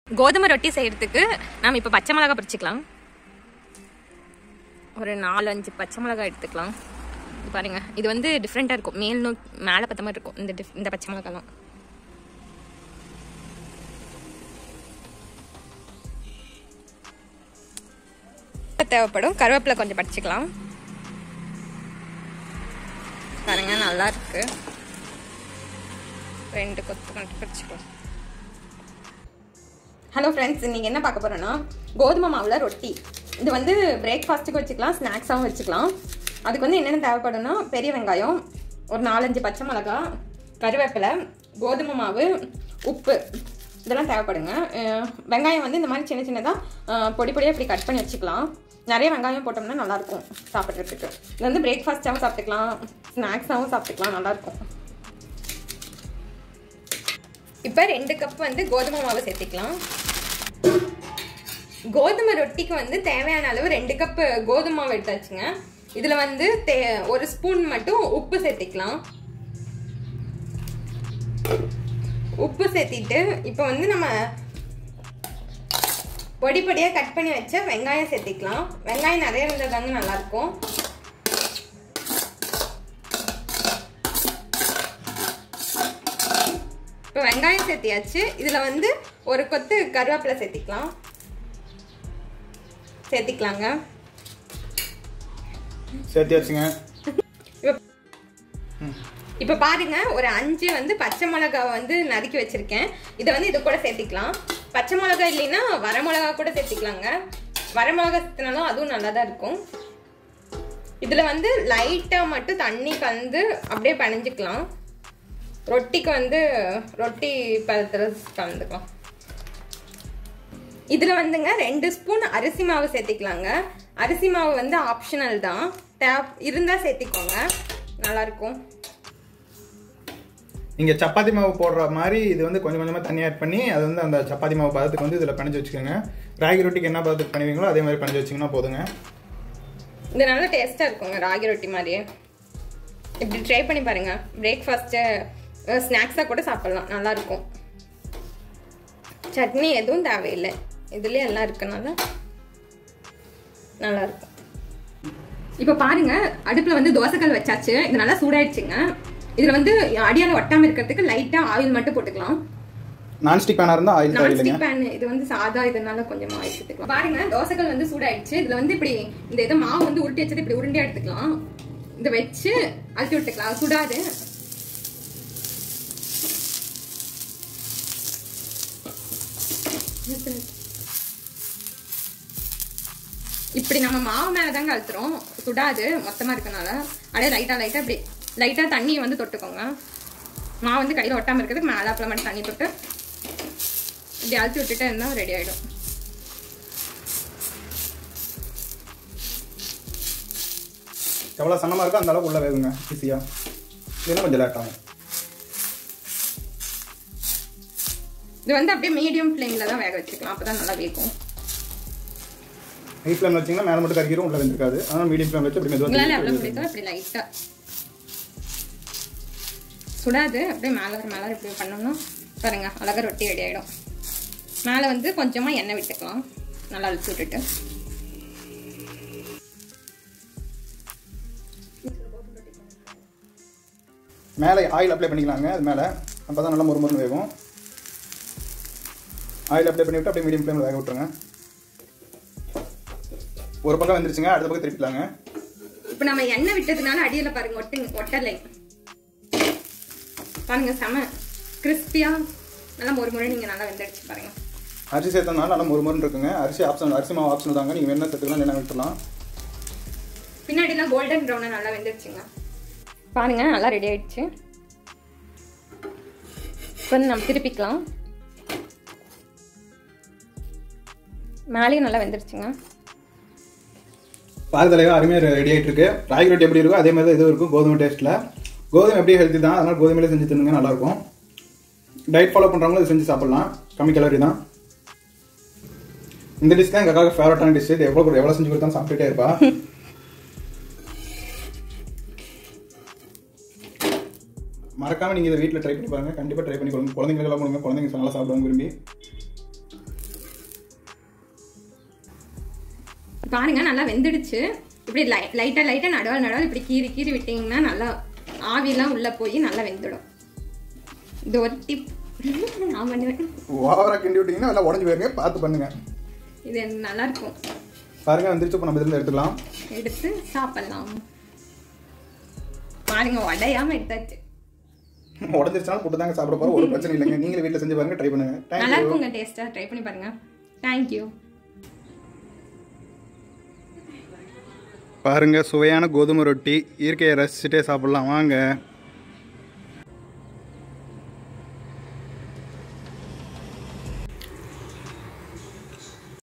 கோதுமை ரொட்டி செய்யறதுக்கு நாம இப்ப பச்சை மிளகாய் பறிச்சுக்கலாம். ஒரு 4-5 பச்சை மிளகாய் எடுத்துக்கலாம். பாருங்க, இது வந்து டிஃப்ரெண்டா இருக்கும். மேல பத்த மாதிரி இருக்கும் இந்த பச்சை மிளகாய்லாம். தேவைப்படும். கருவேப்பிலை கொஞ்சம் பறிச்சுக்கலாம். பாருங்க, நல்லா இருக்கு. 2 கொத்து மட்டும் பறிச்சுக்கலாம். ஹலோ ஃப்ரெண்ட்ஸ், இன்னைக்கு என்ன பார்க்க போறோம்னா கோதுமை மாவுல ரொட்டி. இது வந்து பிரேக்ஃபாஸ்ட்டுக்கு வச்சுக்கலாம், ஸ்நாக்ஸாகவும் வச்சுக்கலாம். அதுக்கு வந்து என்னென்ன தேவைப்படும்னா பெரிய வெங்காயம், ஒரு 4-5 பச்சை மிளகாய், கருவேப்பிலை, கோதுமை மாவு, உப்பு, இதெல்லாம் தேவைப்படுங்க. வெங்காயம் வந்து இந்த மாதிரி சின்ன சின்னதாக பொடி பொடியாக இப்படி கட் பண்ணி வச்சுக்கலாம். நிறைய வெங்காயம் போட்டோம்னா நல்லாயிருக்கும் சாப்பிட்றதுக்கு. இது வந்து பிரேக்ஃபாஸ்ட்டாகவும் சாப்பிட்டுக்கலாம், ஸ்நாக்ஸாகவும் சாப்பிட்டுக்கலாம், நல்லாயிருக்கும். இப்போ 2 கப் வந்து கோதுமை மாவு சேர்த்திக்கலாம். கோதுமை ரொட்டிக்கு வந்து தேவையான அளவு 2 கப் கோதுமை மாவு எடுத்தாச்சுங்க. இதில் வந்து 1 ஸ்பூன் மட்டும் உப்பு சேர்த்திக்கலாம். உப்பு சேர்த்திட்டு இப்போ வந்து நம்ம பொடி பொடியாக கட் பண்ணி வச்ச வெங்காயம் சேர்த்திக்கலாம். வெங்காயம் நிறைய இருந்ததாங்க நல்லாயிருக்கும். இப்போ வெங்காயம் சேர்த்தியாச்சு. இதில் வந்து 1 கொத்து கருவேப்பிலை சேர்த்திக்கலாங்க. சேர்த்தியாச்சுங்க. இப்போ பாருங்க, ஒரு 5 வந்து பச்சை மிளகாய் வந்து நறுக்கி வச்சிருக்கேன். இதை வந்து இது கூட சேர்த்திக்கலாம். பச்சை மிளகாய் இல்லைன்னா வரமிளகா கூட சேர்த்திக்கலாங்க. வரமிளகா சேர்த்தினாலும் அதுவும் நல்லா தான் இருக்கும். இதில் வந்து லைட்டாக மட்டும் தண்ணி கலந்து அப்படியே பிணைஞ்சிக்கலாம். ரொட்டிக்கு வந்து ரொட்டி பதத்தில் கலந்துக்கலாம். இதில் வந்துங்க 2 ஸ்பூன் அரிசி மாவு சேர்த்திக்கலாங்க. அரிசி மாவு வந்து ஆப்ஷனல் தான், இருந்தால் சேர்த்திக்கோங்க, நல்லாயிருக்கும். நீங்கள் சப்பாத்தி மாவு போடுற மாதிரி இது வந்து கொஞ்சம் கொஞ்சமாக தண்ணி ஆட் பண்ணி அது வந்து அந்த சப்பாத்தி மாவு பதத்துக்கு வந்து இதில் பிணைஞ்சு வச்சுக்கோங்க. ராகி ரொட்டிக்கு என்ன பதத்துக்கு பண்ணுவீங்களோ அதே மாதிரி பிணைஞ்சு வச்சிங்கன்னா போதுங்க. இது நல்லா டேஸ்ட்டாக இருக்குங்க, ராகி ரொட்டி மாதிரியே. இப்படி ட்ரை பண்ணி பாருங்க. பிரேக்ஃபாஸ்ட்டு ஸ்நாக்ஸாக கூட சாப்பிட்லாம், நல்லாயிருக்கும். சட்னி எதுவும் தேவையில்லை, இதுலேயே எல்லாம் இருக்கனால நல்லாயிருக்கும். இப்போ பாருங்க, அடுப்பில் வந்து தோசைக்கல் வச்சாச்சு. இது நல்லா சூடாயிடுச்சுங்க. இதில் வந்து அடியால் ஒட்டாமல் இருக்கிறதுக்கு லைட்டாக ஆயில் மட்டும் போட்டுக்கலாம். நான்ஸ்டிக் பேனாக இருந்தால் ஆயில் தேவையில்லைங்க. நான்ஸ்டிக் பேன் இது வந்து சாதா, இதனால கொஞ்சம் ஆயில் எடுத்துக்கலாம். பாருங்க, தோசைக்கல் வந்து சூடாயிடுச்சு. இதில் வந்து இப்படி இந்த இதை மாவு வந்து உருட்டி வச்சுட்டு இப்படி உருண்டையாக எடுத்துக்கலாம். இதை வச்சு அழுத்தி விட்டுக்கலாம். சுடாது. இப்படி நம்ம மாவு மேலே தாங்க அழுத்துறோம், சுடாது. மொத்தமாக இருக்கனால அப்படியே லைட்டாக இப்படி லைட்டாக தண்ணியை வந்து தொட்டுக்கோங்க. மாவு வந்து கையில் ஒட்டாமல் இருக்கிறதுக்கு மேலாப்பில் மட்டும் தண்ணி தொட்டு இப்படி அழுத்தி விட்டுட்டே இருந்தால் ரெடி ஆகிடும். எவ்வளோ சன்னமாக இருக்கோ அந்த அளவுக்கு உள்ள வேகுங்க ஈஸியாக. இதெல்லாம் கொஞ்சம் லேட் ஆகும். இது வந்து அப்படியே மீடியம் ஃப்ளேமில் தான் வேக வச்சுக்கலாம், அப்போ தான் நல்லா வேகும். ஹை ஃப்ளேமில் வச்சிங்கன்னா மேலே மட்டும் கறிக்கிறோம், உள்ள வெந்திருக்காது. ஆனால் மீடியம் ஃப்ளேமில் வச்சு அப்படி மெதுவாக எவ்வளோ பிடிக்கும் இப்படி லைட்டாக சுடாது. அப்படியே மேலே இப்படி பண்ணோம்னா பாருங்க, அழகாக ரொட்டி ரெடி ஆகிடும். மேலே வந்து கொஞ்சமாக எண்ணெய் விட்டுக்கலாம், நல்லா அழுத்தி விட்டுட்டு. மேலே ஆயில் அப்ளை பண்ணிக்கலாங்க. அது மேலே அப்போ தான் நல்லா மொறுமொறுன்னு வேகும். ஆயில் அப்ளை பண்ணிவிட்டு அப்படியே மீடியம் ஃப்ளேமில் வேக விட்டுருங்க. ஒரு பக்கம் வந்துருச்சுங்க, அடுத்த பக்கம் திருப்பிக்கலாங்க. இப்போ நம்ம எண்ணெய் விட்டதுனால அடியில் பாருங்க ஒட்டலை. பாருங்க, செம கிறிஸ்பியாக நல்லா மொறுமுறை. நீங்கள் நல்லா வெந்தடிச்சு பாருங்க. அரிசி சேர்த்தனால நல்லா மொறுமொறுன்னு இருக்குங்க. அரிசி மாவு ஆப்ஷன் தாங்க, நீங்கள் வேணா சேர்த்துக்கலாம், என்ன விட்டுலாம். பின்னாடிலாம் கோல்டன் ப்ரௌனாக நல்லா வெந்துடுச்சுங்க. பாருங்க, நல்லா ரெடி ஆயிடுச்சு. இப்போ வந்து நம்ம திருப்பிக்கலாம். மேலேயும் நல்லா வெந்துடுச்சுங்க. பாரதலையும் அருமையாக ரெடி ஆகிட்டு இருக்கு. ராகி ரொட்டி எப்படி இருக்கோ அதே மாதிரி தான் இதுவும் இருக்கும். கோதுமை டேஸ்ட்டில் கோதுமை எப்படி ஹெல்த்தி தான், அதனால் கோதுமையிலே செஞ்சு தின்னுங்க, நல்லாயிருக்கும். டயட் ஃபாலோ பண்ணுறவங்களும் இது செஞ்சு சாப்பிட்லாம், கம்மி கலரி தான். இந்த டிஷ் தான் எங்கள் அக்காவுக்கு ஃபேவரட்டான டிஷ். இது எவ்வளோ செஞ்சு கொடுத்தாலும் சாப்பிட்டுட்டே இருப்பா. மறக்காமல் நீங்கள் இதை வீட்டில் ட்ரை பண்ணி பாருங்கள். கண்டிப்பாக ட்ரை பண்ணி கொடுங்க. குழந்தைங்களுக்கெல்லாம் கொடுங்க, குழந்தைங்க நல்லா சாப்பிடுவாங்க விரும்பி. பாருங்க நல்லா வெந்துடுச்சு. இப்படி லைட்டாக நடுவால் இப்படி கீறி விட்டிங்கன்னா நல்லா ஆவிலாம் உள்ளே போய் நல்லா வெந்துடும். இது ஒரு டிப் நான் பண்ணுவேன். ஓவராக கிண்டி விட்டிங்கன்னா நல்லா உடஞ்சி போயிருங்க, பார்த்து பண்ணுங்க. இது நல்லா இருக்கும். பாருங்க வந்துருச்சு. இப்போ நம்ம இதில் எடுத்துக்கலாம், எடுத்து சாப்பிடலாம். பாருங்க உடையாம எடுத்தாச்சு. உடஞ்சிருச்சாலும் போட்டு தாங்க சாப்பிட போகிறோம், ஒரு பிரச்சனை இல்லைங்க. நீங்களே வீட்டில் செஞ்சு பாருங்க, ட்ரை பண்ணுங்க. நல்லா இருக்குங்க, டேஸ்ட்டாக ட்ரை பண்ணி பாருங்க. தேங்க்யூ. பாருங்க சுவையான கோதுமை ரொட்டி, இயற்கையை ரசிச்சுட்டே சாப்பிடலாம் வாங்க.